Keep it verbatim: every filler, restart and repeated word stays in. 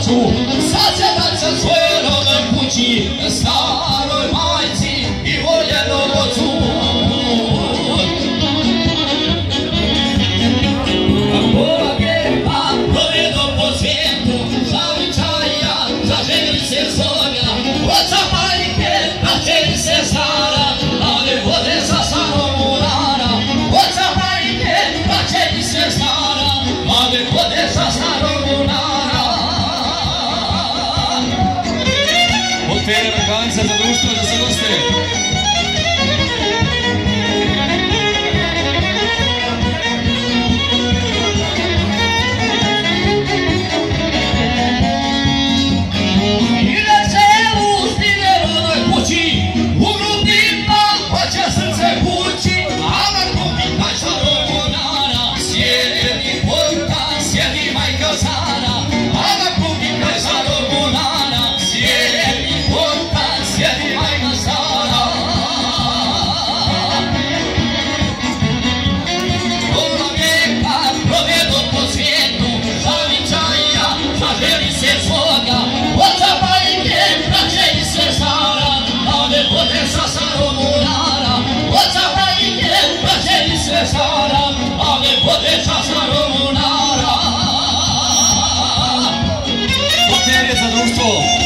ću sasjedat se svoje nove kući, staroj majci i voljenom ocu. Boge pa provedom po svijetu, zavičaja, zaželi se svoga, oca majke, braće i sestara, ali vode sa starom urara. Oca majke, braće i sestara, ali vode sa starom urara. Otvere vrkanca za društvo da se goste. Ale vode sa starom unara. Otvere za društvo.